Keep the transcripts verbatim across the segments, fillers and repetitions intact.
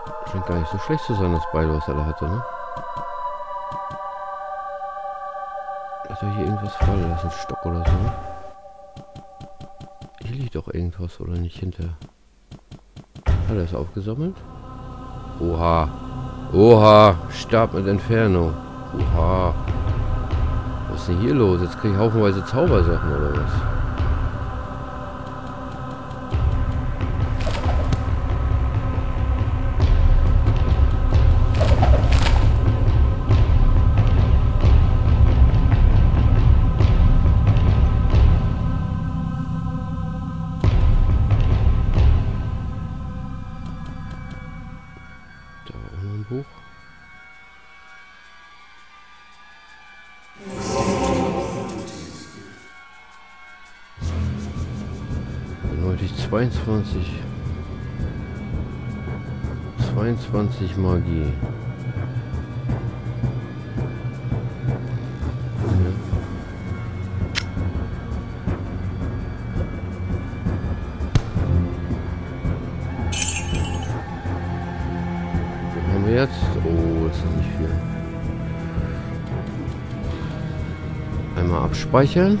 Scheint gar nicht so schlecht zu sein, das Beil, was er da hatte, ne? Hat er hier irgendwas fallen lassen? Ein Stock oder so? Hier liegt doch irgendwas, oder nicht? Hinter. Hat er es aufgesammelt? Oha. Oha. Stab mit Entfernung. Oha. Was ist denn hier los? Jetzt kriege ich haufenweise Zaubersachen, oder was? Buch. Benötigt zweiundzwanzig. zweiundzwanzig Magie. Jetzt? Oh, das ist nicht viel. Einmal abspeichern.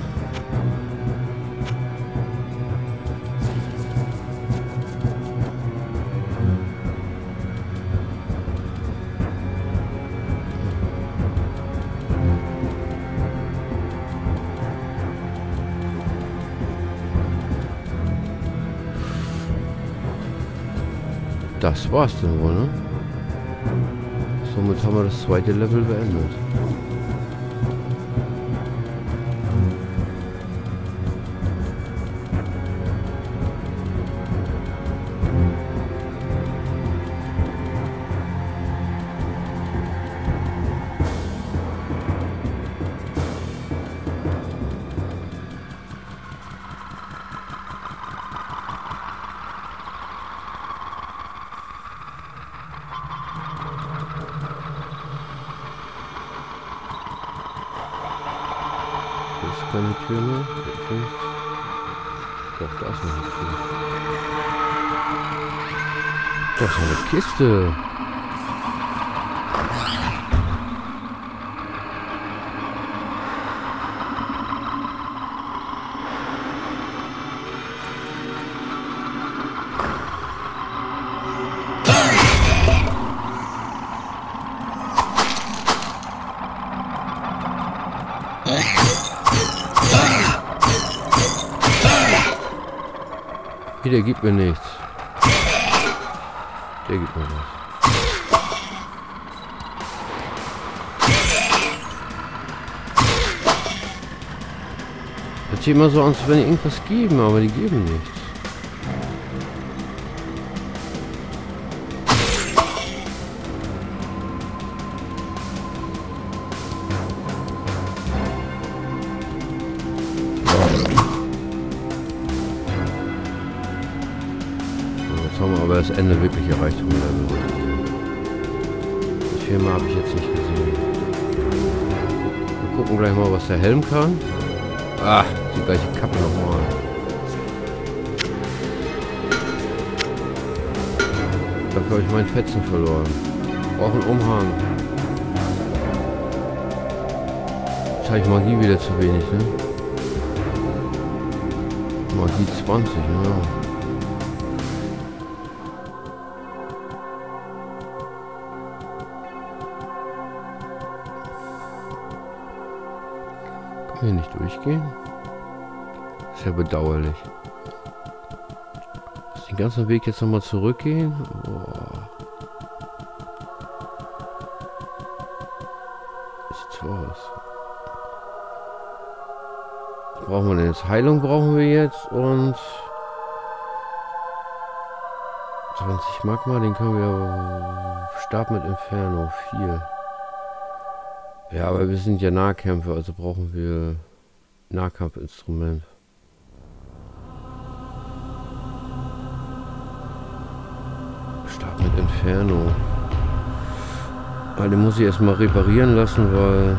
Das war's denn wohl, ne? Somit haben wir das zweite Level beendet. Ist keine Tür mehr? Okay. Doch, da ist noch eine Tür. Das ist eine Kiste. Der gibt mir nichts. Der gibt mir was. Hört sich immer so an, als wenn die irgendwas geben, aber die geben nichts. Haben wir aber das Ende wirklich erreicht vom Level. Die Firma habe ich jetzt nicht gesehen. Wir gucken gleich mal, was der Helm kann. Ah, die gleiche Kappe nochmal. Dafür habe ich meinen Fetzen verloren. Brauche einen Umhang. Jetzt habe ich Magie wieder zu wenig, ne? Magie zwanzig, ne? Hier nicht durchgehen. Ist ja bedauerlich. Muss den ganzen Weg jetzt nochmal zurückgehen. Boah. Sieht so aus. Was brauchen wir denn jetzt? Heilung brauchen wir jetzt und zwanzig Magma, den können wir Stab mit Inferno vier. Ja, aber wir sind ja Nahkämpfer, also brauchen wir Nahkampfinstrument. Stab mit Inferno. Weil den muss ich erstmal reparieren lassen, weil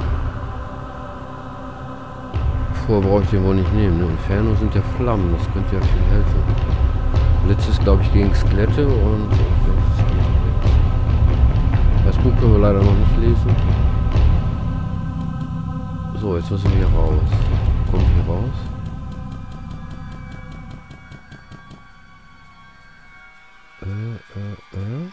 vorher brauche ich den wohl nicht nehmen. Ne? Inferno sind ja Flammen, das könnte ja viel helfen. Blitz ist, glaube ich, gegen Skelette und das geht nicht. leider noch nicht lesen. So, jetzt müssen wir hier raus. Kommen wir hier raus? Äh, äh, äh.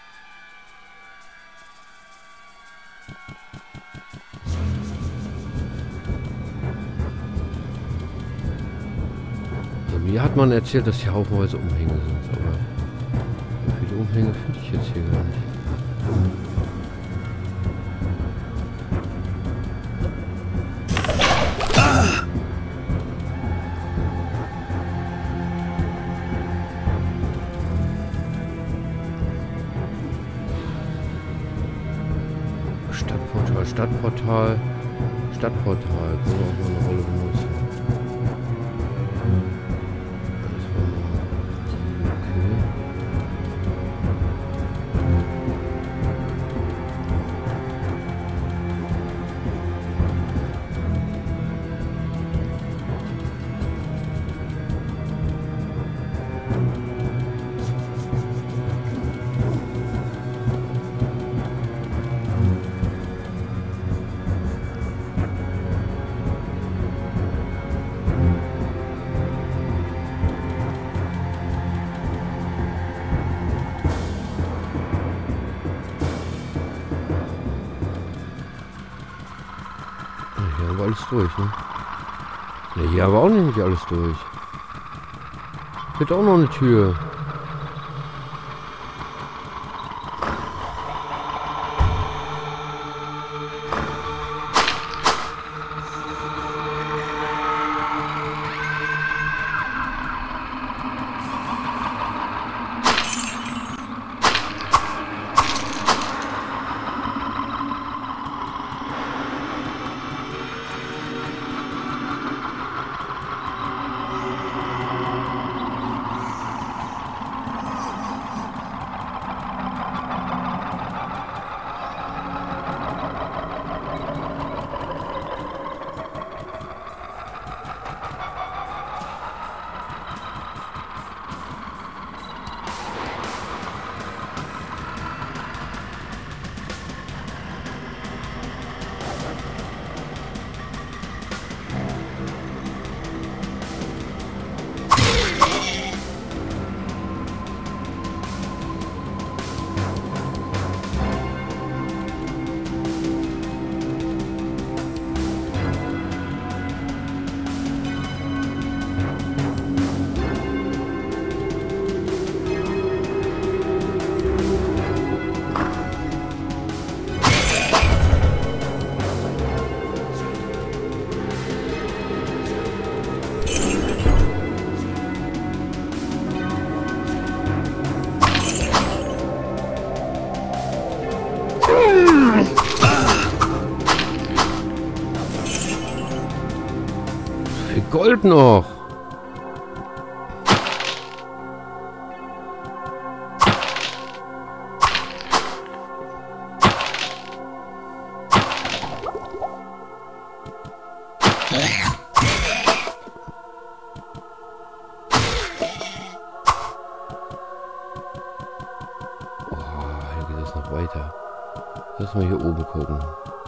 Also mir hat man erzählt, dass hier haufenweise Umhänge sind, aber so viele Umhänge finde ich jetzt hier gar nicht. Stadtportal, Stadtportal, Stadtportal, können wir auch mal eine Rolle benutzen. Das war mal die, okay. Hier haben wir alles durch, ne? Ne, hier haben wir auch nicht alles durch. Hier hat auch noch eine Tür. Gold noch. Oh, hier geht es noch weiter. Lass mal hier oben gucken.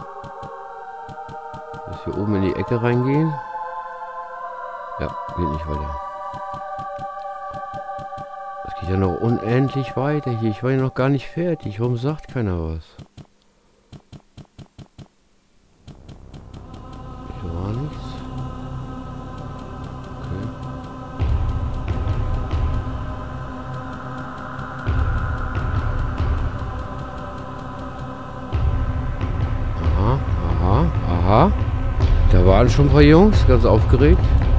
Muss hier oben in die Ecke reingehen. Ja, geht nicht weiter. Es geht ja noch unendlich weiter hier. Ich war ja noch gar nicht fertig. Warum sagt keiner was? Hier war nichts. Okay. Aha, aha, aha. Da waren schon ein paar Jungs, ganz aufgeregt.